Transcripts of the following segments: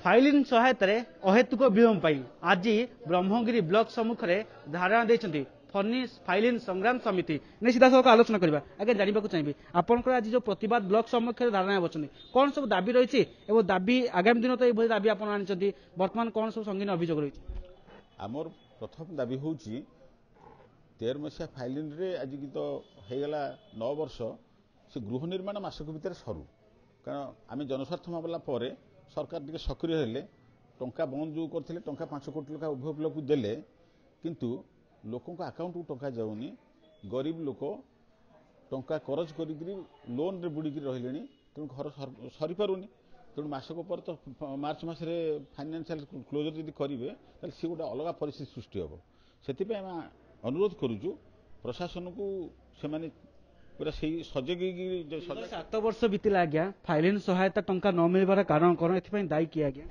Phylline सहायतार अहेतुक विलंब आज Brahmagiri block सम्मुख में धारणा देते फनी फाइलिन संग्राम समिति ने सीधा सड़क आलोचना करवा आगे जानवा चाहिए आपंकर आज जो प्रतिवाद ब्लॉक सम्मुख में धारणा बच्चन कौन सब दाबी रही है दाबी आगामी दिन तो ये दाबी आप बर्तमान कौन सब संगीन अभियोग रही आमर प्रथम दाबी हूँ 13 मसीहा फाइलिन रे आज की तो होगला 9 वर्ष से गृह निर्माण मासक भितर सरू कारण आम जनस्वार्थ मामला पर सरकार टे सक्रिय हेले टंका बंद जो करते टंका 5 कोटी टका उभय ब्लॉक को देले किंतु लोकों अकाउंट को टंका जाऊनी गरीब लोक टंका करज कर लोन रे बुड़ी रही तेणु घर सरी पारुनी तेणु मासक पर तो मार्च मसरे फाइनेंशियल क्लोजर यदि करेंगे तो सी गोटे अलग परिस्थिति सृष्टि हम से अनुरोध करुचु प्रशासन को से पूरा सही सजग 7 वर्ष बीतला आज्ञा फाइलिन सहायता टंका न मिलबार कारण कौन ए दायी किए आज्ञा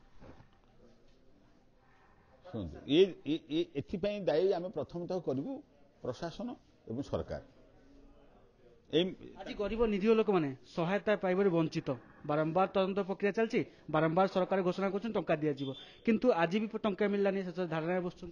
एथिपाई दायी आम प्रथमतः करूँ प्रशासन एवं सरकार आज गरीब निरीह लोक मैंने सहायता पाइबार वंचित बारंबार तदंत प्रक्रिया चलती बारंबार सरकार घोषणा कर टंका दिज्व किंतु आज भी टंका मिललानी धारणा बस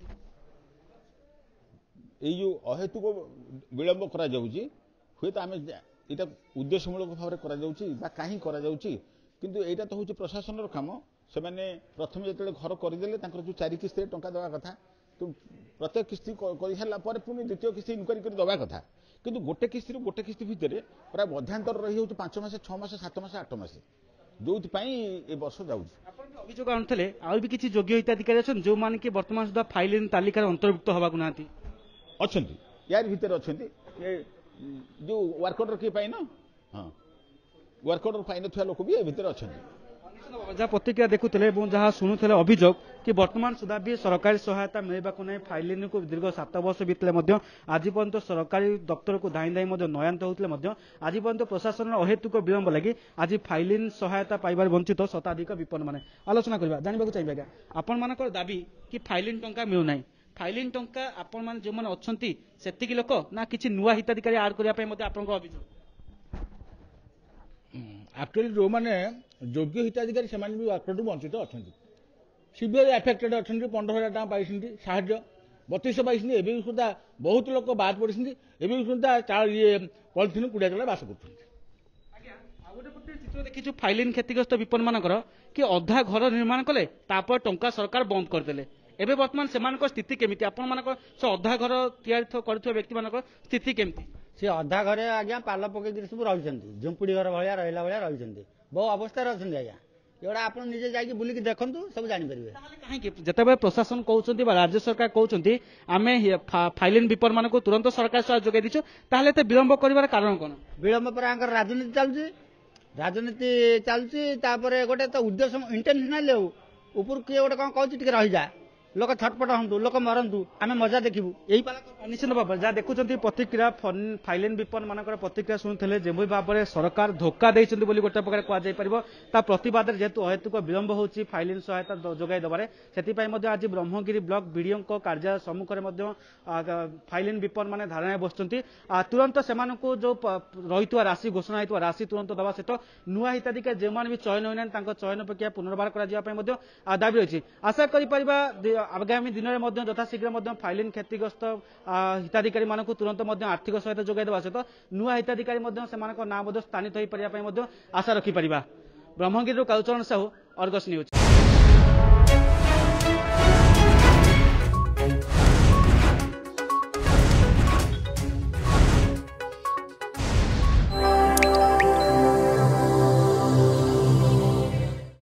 जो अहेतुक विलंब करा जाउची हुए तो आम यहाँ उद्देश्यमूलक भाव में कहीं किंतु यहाँ तो हूँ प्रशासन काम से प्रथम जो घर करदे जो 4 किस्ती टंका दवा कथा तो प्रत्येक किस्ती कर पुणी द्वितीय किस्ती इनक्वारी कर दवा कथा किंतु गोटे किस्ती भितर प्राय मध्यांतर रही 5 मास 6 मास 7 मास 8 मास जो ए वर्ष जाऊँगी अभियोग आणुले आउ भी किसी योग्य हिताधिकारी अच्छा जो मान कि वर्तमान सुधा फाइलिन तालिकार अंतर्भुक्त हवा ना अच्छा यार भितर अच्छा जो वर्क ऑर्डर किए पाइन हाँ वर्क ऑर्डर पाइन लोक भी भितर अच्छा जहाँ प्रतिक्रिया देखुले जहाँ शुणुले अभियोग कि वर्तमान सुधा भी सरकारी सहायता मिलवा नहीं फाइलिन को दीर्घ 7 वर्ष बीतले आज पर्यंत सरकारी दफ्तर को धाई धाई नयांत होते आज पर्यंत प्रशासन अहेतुक विलंब लगी आज फाइलिन सहायता पाइबार वंचित शताधिक विपन्न मैंने आलोचना करवा जानवा चाहिए आज्ञा आपण मान दाबी कि फाइलिन टंका मिलूना फाइलिन टंका आपण मान जो मैंने अच्छा से लोक ना किसी नुआ हिताधिकारी आड करने अभियोग एक्चुअली जो मैंने योग्य हिताधिकारी से वर्कआउट वंचित अच्छा सीवियर एफेक्टेड अच्छा 15,000 टका पाई साहय 32 पाई एवं सुधा बहुत लोक बाद पड़ी एवं सुधा ये पॉलिथिन कुड़ा चला बास कर चित्र देखी फाइलिन क्षतिग्रस्त विपन्न मानकर कि अधा घर निर्माण कले टंका सरकार बंद करदे एवं बर्तमान से स्थिति केमिति आपण मान से अधा घर तैयारी व्यक्ति मान स्थिति केमिति सी अधा घरे आज्ञा पाल पकई सब रही झुंपुड़ी घर भाया रहा भाया रही बहु अवस्था अच्छा आज्ञा एगुड़ा आप निजे जाकि बुलिक देखु सब जानीपर कहीं जिते प्रशासन कहते राज्य सरकार कहते आम फाइलिन विपन्न मान तुरंत सरकार सहायता जोगाई दीचु ताहले विलंब कर कारण कौन विलंब पर राजनीति चलुची गोटे तो उद्देश्य इंटेंशनल ऊपर किए गोटे कौन कहूँ टे रही जा लोक छटपट हूँ लोक मरतु आम मजा देखू यही निश्चित भाव जहाँ देखुं प्रतिक्रिया फाइलिन विपन्न मान प्रतिक्रिया शुणुले जो भाव में सरकार धोखा देते गोटे प्रकार कहुपर प्रतिवाद जेहेतु अहेतुक विलंब हो फाइलिन सहायता जोगाई देवे से आज ब्रह्मगिरी ब्लॉक बीडीओ कार्यालय सम्मुख में फाइलिन विपन्न मान धारणा बस तुरंत से जो रही राशि घोषणा होता राशि तुरंत दवा सहित नुआ हिताधिकारी जो भी चयन होना चयन प्रक्रिया पुनर्बार कर दाबी रही आशा कर आगामी दिन में यथाशीघ्र फाइलिन क्षतिग्रस्त हिताधिकारी मानक तुरंत आर्थिक सहायता जोगाई देवा सहित नुआ हिताधिकारी ना स्थानित हो पारे आशा रखिपर ब्रह्मगिरी कालुचरण साहू अर्गस न्यूज।